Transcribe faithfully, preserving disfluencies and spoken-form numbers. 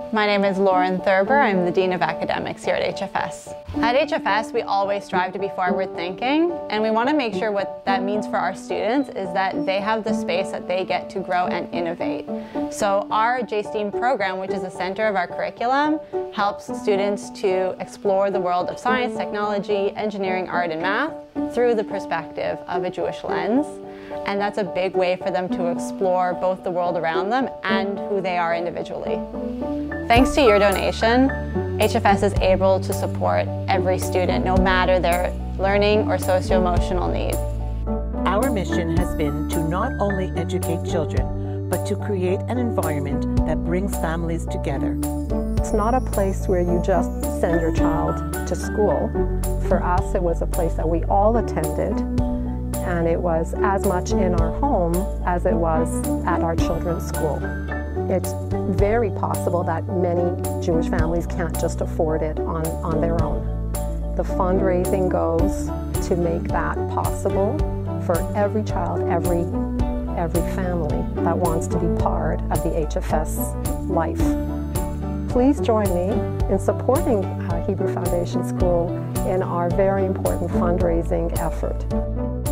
My name is Lauren Thurber. I'm the Dean of Academics here at H F S. At H F S, we always strive to be forward thinking, and we want to make sure what that means for our students is that they have the space that they get to grow and innovate. So our J STEAM program, which is the center of our curriculum, helps students to explore the world of science, technology, engineering, art, and math through the perspective of a Jewish lens. And that's a big way for them to explore both the world around them and who they are individually. Thanks to your donation, H F S is able to support every student, no matter their learning or socio-emotional need. Our mission has been to not only educate children, but to create an environment that brings families together. It's not a place where you just send your child to school. For us, it was a place that we all attended, and it was as much in our home as it was at our children's school. It's very possible that many Jewish families can't just afford it on, on their own. The fundraising goes to make that possible for every child, every, every family that wants to be part of the H F S life. Please join me in supporting uh, Hebrew Foundation School in our very important fundraising effort.